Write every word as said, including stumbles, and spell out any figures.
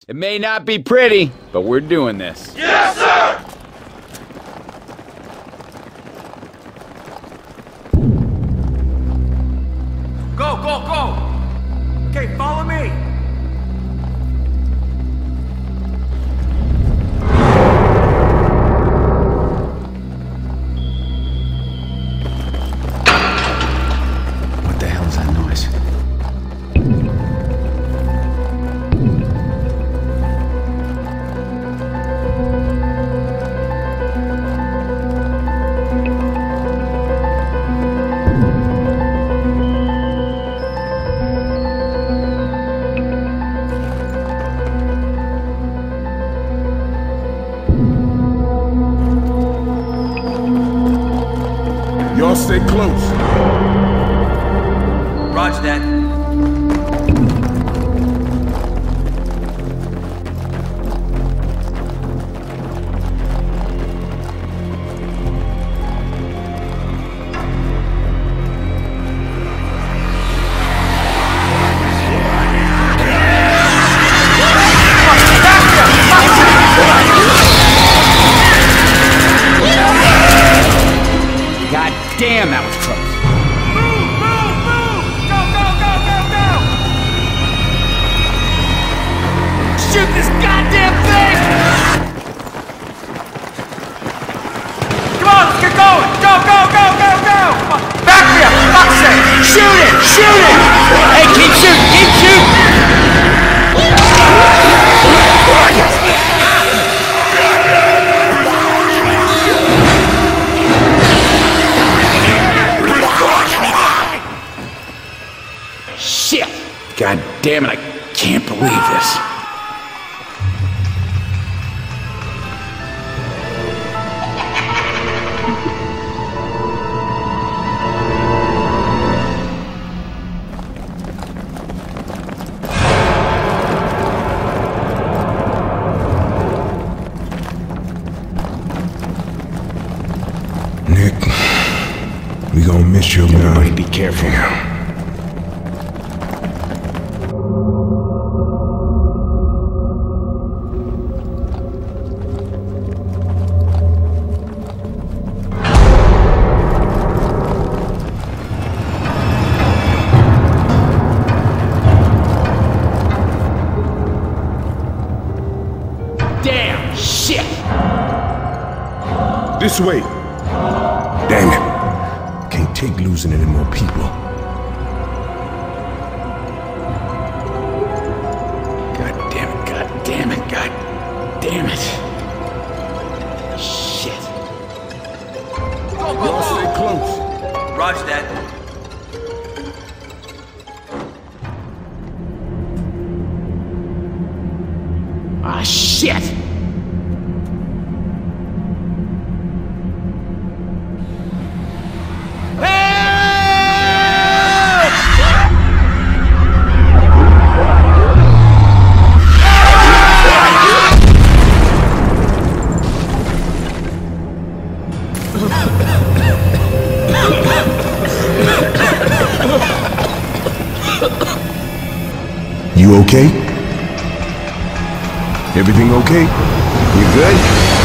It may not be pretty, but we're doing this. Yes, sir! Go, go, go! Okay, follow me! What the hell is that noise? Y'all stay close. Roger that. God damn, that was close. Move, move, move! Go, go, go, go, go! Shoot this goddamn thing! Come on, let's get going! Go, go, go, go, go! Back me up, for fuck's sake! Shoot it! Shoot it! Hey, keep shooting! Keep shooting! Shit! God damn it, I can't believe this. Nick, we gonna miss you, man. Everybody be careful. Damn! Shit! This way. Damn it. Can't take losing any more people. God damn it, god damn it, god damn it. Shit. Go, go, Y'all stay go! close. Roger that. Ah, shit! You okay? Everything okay? You good?